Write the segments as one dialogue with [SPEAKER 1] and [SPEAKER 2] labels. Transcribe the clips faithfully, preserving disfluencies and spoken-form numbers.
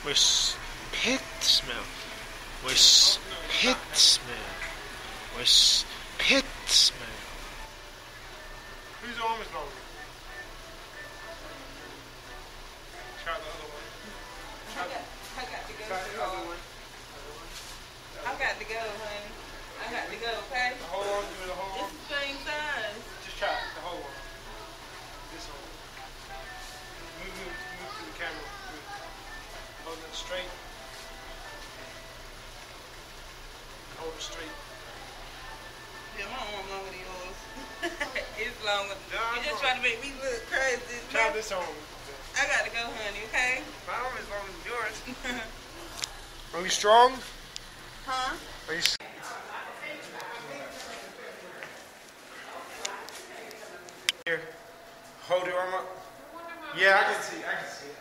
[SPEAKER 1] Where's pit smell? Where's pit smell? Where's pit smell?
[SPEAKER 2] Whose arm is longer? Try the other one.
[SPEAKER 3] I got, I got to go.
[SPEAKER 2] Try the other one.
[SPEAKER 3] I got to go, honey. I got to go, okay?
[SPEAKER 2] The whole arm, do the whole arm.
[SPEAKER 3] It's the same size.
[SPEAKER 2] Just try it, the whole one. This one. Move, move, move to the camera. Move. Hold it straight. Hold it straight.
[SPEAKER 3] Yeah, my arm longer than yours. It's longer.
[SPEAKER 2] Yeah,
[SPEAKER 3] You're just trying to make me look crazy.
[SPEAKER 2] Try this arm.
[SPEAKER 3] I got to go, honey, okay?
[SPEAKER 2] My arm is longer than yours. Are you strong?
[SPEAKER 3] Huh?
[SPEAKER 2] Are you? Here, hold your arm up. Yeah, I can see. I can see it.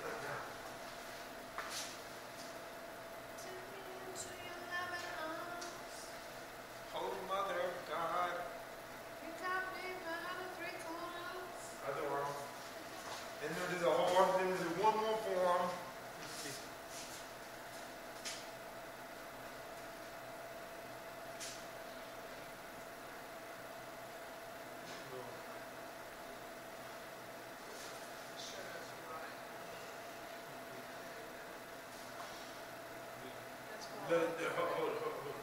[SPEAKER 2] Holy Mother of God. Other arm. And then do the whole arm. Then do one more forearm. The, the, hold, hold, hold, hold.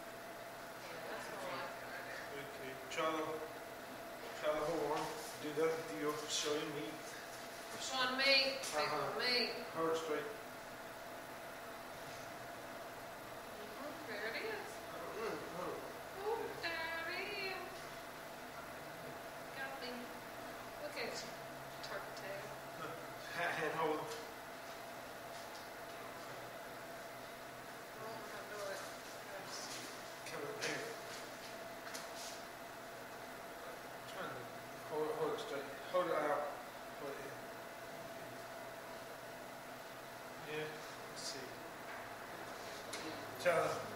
[SPEAKER 2] Okay, try the, try the whole arm. Do that, do your, show your knee.
[SPEAKER 4] On me,
[SPEAKER 2] Uh-huh.
[SPEAKER 4] pick on me.
[SPEAKER 2] Hold it straight.
[SPEAKER 4] There it is.
[SPEAKER 2] Mm, hold it.
[SPEAKER 4] Oh, there it is. Got me. Look at you, turkey tail.
[SPEAKER 2] Hand, hand hold.
[SPEAKER 4] Oh, I'm gonna do it. Yes.
[SPEAKER 2] Come in there. Try to hold it, hold it straight. Hold it out. Hold it in. Yeah, let's see. Try to